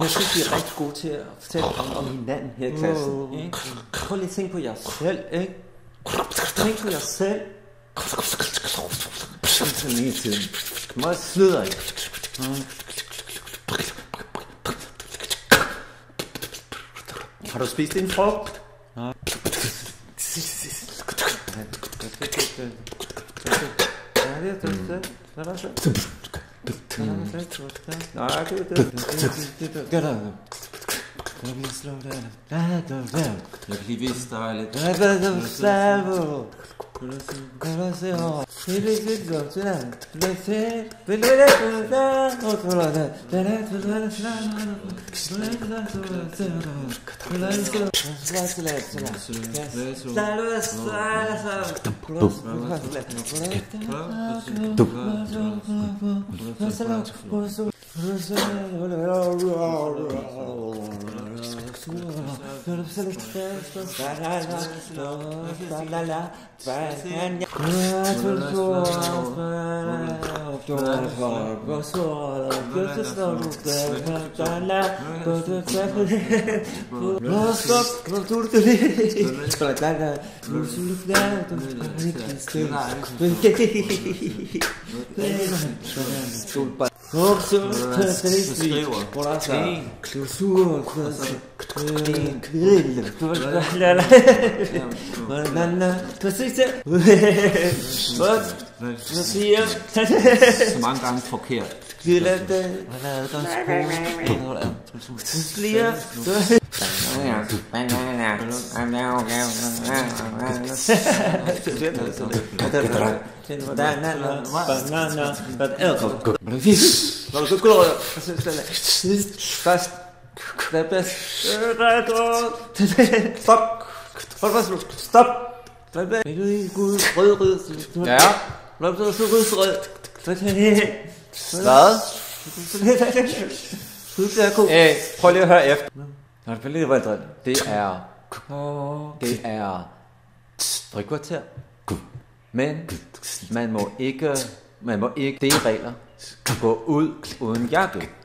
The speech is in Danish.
Jeg synes, vi er rigtig gode til at fortælle om hinanden her i klassen. Ikke? Prøv lige at tænke på jer selv, ikke? Tænk på jer selv. Sådan hele tiden. Kom også sløder, ikke? Har du spist en frugt? Nej. Jeg kan lige vise dig lidt. Så mange gange forkert. Stop. Ja. Hvad? Prøv lige at høre efter. Det er frikvarter. Men man må ikke, det er regler, gå ud uden jakke.